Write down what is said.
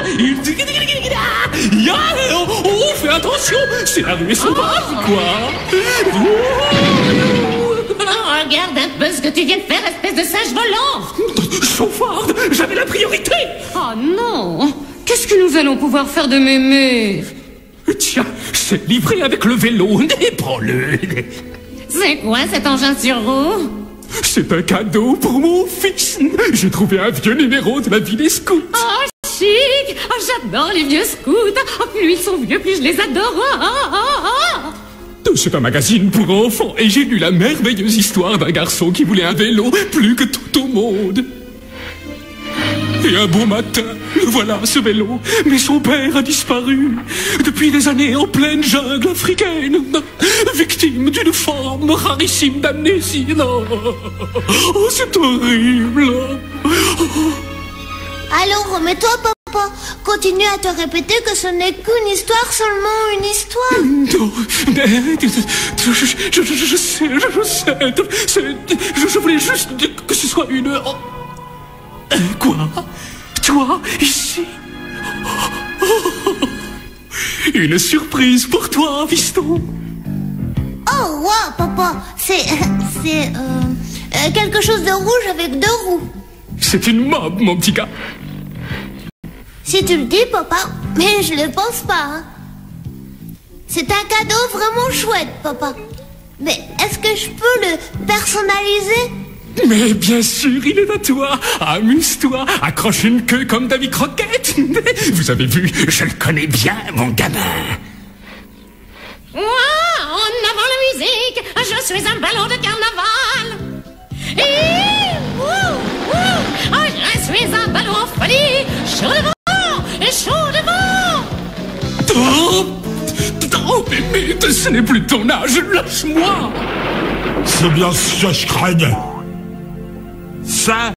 Oh, fais attention, c'est la rue sauvage, quoi. Oh, regarde un peu ce que tu viens de faire, espèce de singe volant. Chauffarde, j'avais la priorité. Oh non. Qu'est-ce que nous allons pouvoir faire de mémé? Tiens, c'est livré avec le vélo, prends-le. C'est quoi cet engin sur roue? C'est un cadeau pour mon fils. J'ai trouvé un vieux numéro de la vie des scouts. Oh, chic. Oh, j'adore les vieux scouts. Oh, plus ils sont vieux, plus je les adore. C'est un magazine pour enfants et j'ai lu la merveilleuse histoire d'un garçon qui voulait un vélo plus que tout au monde. Et un beau matin, voilà ce vélo, mais son père a disparu. Depuis des années en pleine jungle africaine, victime d'une forme rarissime d'amnésie. Oh, c'est horrible. Alors remets-toi, papa. Continue à te répéter que ce n'est qu'une histoire, seulement une histoire. Non, mais je sais, je voulais juste que ce soit une... Quoi? Toi, ici? Une surprise pour toi, fiston. Oh, wow, papa. C'est quelque chose de rouge avec 2 roues. C'est une mob, mon petit gars. Si tu le dis, papa, mais je le pense pas. Hein. C'est un cadeau vraiment chouette, papa. Mais est-ce que je peux le personnaliser? Mais bien sûr, il est à toi. Amuse-toi, accroche une queue comme Davy Croquette. Vous avez vu, je le connais bien, mon gamin. Moi, en avant la musique, je suis un ballon de carnaval. Et je suis un ballon en folie, chaud devant et chaud devant. Oh, mais ce n'est plus ton âge, lâche-moi. C'est bien ce que je craignais. Ça,